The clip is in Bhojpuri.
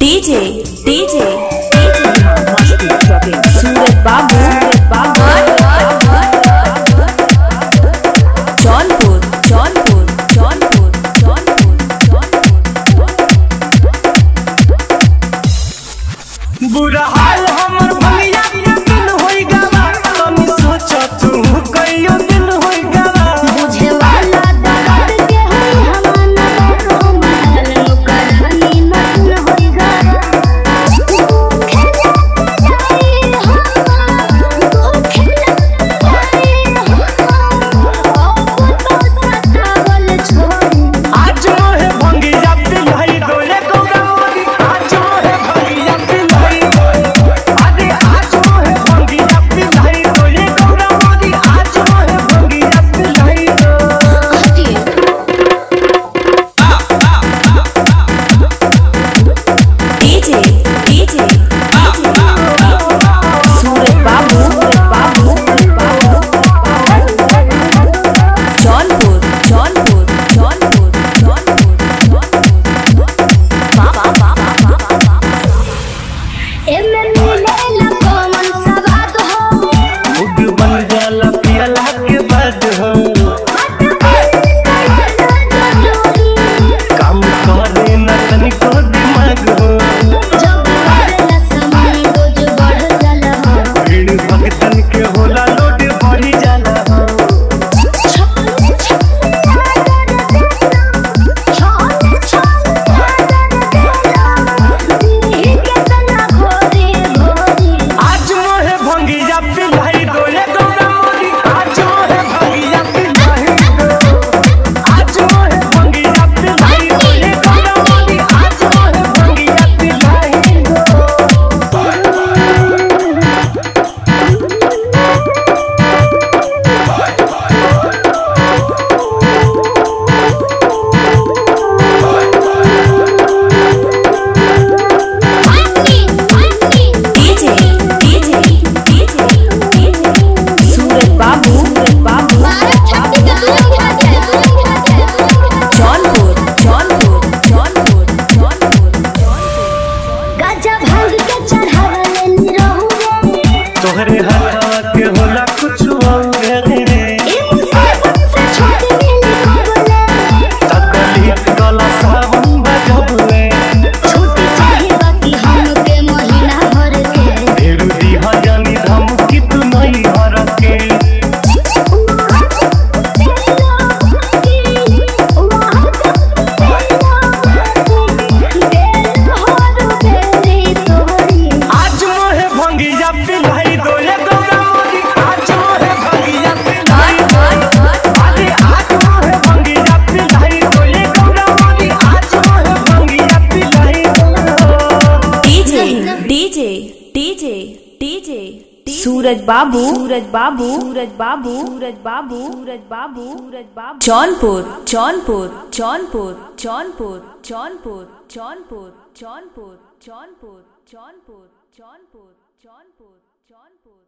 डीजे डीजे सूरज बाबू जौनपुर जौनपुर जौनपुर जौनपुर बुरा हाल हमर भैया दिन होई गावा तुम सोचो तू कहियो दिन होई गावा बुझे वाला दर्द के होई हमाना रोमाल मुकरानी मत होई गावा खेले जाई हम तो खेले जाई हम तो सतावल छोड़ी आज मोहे भंगिया पिलाई दोले गौरावरी आज मोहे भंगिया पिलाई अरे आज मोहे भंगिया पिलाई दोले गौरावरी आज मोहे भंगिया पिलाई डीजे डीजे सूरज बाबू जौनपुर जौनपुर जौनपुर जौनपुर एमे मिलेला कौन सवाद हो मुड बन जाला पियला के बाद हो काम करे न तनिको दिमाग हो जब बढ़ला समय रोज बढ़ जाला हो भीड़ भक्तन के होला लोड बढ़ी जाला हो छोले छोले आदर देला छोले छोले आदर देला दिल के तना घोरी घोरी आज मोहे भंगिया पिलाई दोले गौरावरी आज मोहे भंगिया पिलाई आज मोहे भंगिया पिलाई दोले गौरावरी आज मोहे भंगिया पिलाई डीजे डीजे सूरज बाबू जौनपुर जौनपुर जौनपुर जौनपुर गजब भांग के चढ़ावले निरहुए तोहरे हाथ के होला कुछ और रे ए मुसीबत से छोड़ मिली कबले तकलीफ गला सावन बजबले छूटी चाहे बाकी हमके महीना भर के ढेर दिहा जानी धमकी तू नहीं हर के आज मोहे भंगिया पिलाई दोले गौरावरी आज मोहे भंगिया पिलाई अरे आज मोहे भंगिया पिलाई दोले गौरावरी आज मोहे भंगिया पिलाई DJ DJ DJ DJ Suraj Babu Jaunpur Jaunpur Jaunpur Jaunpur Jaunpur Jaunpur Jaunpur Jaunpur Jaunpur Jaunpur Jaunpur Jaunpur